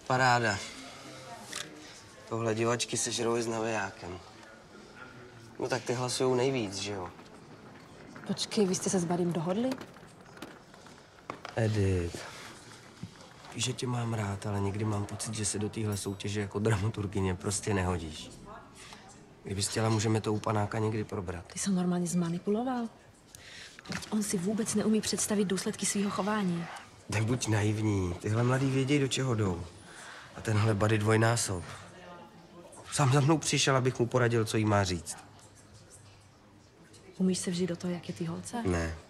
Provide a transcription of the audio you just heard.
Paráda. Tohle divačky se žerou s navijákem. No tak ty hlasujou nejvíc, že jo? Počkej, vy jste se s Badym dohodli? Edith, víš, že tě mám rád, ale někdy mám pocit, že se do téhle soutěže jako dramaturgyně prostě nehodíš. Kdybys chtěla, můžeme to u panáka někdy probrat. Ty jsi ho normálně zmanipuloval? Teď on si vůbec neumí představit důsledky svého chování. Nebuď naivní. Tyhle mladí vědějí, do čeho jdou. A tenhle Bady dvojnásob. Sám za mnou přišel, abych mu poradil, co jí má říct. Umíš se vžít do toho, jak je ty holce? Ne.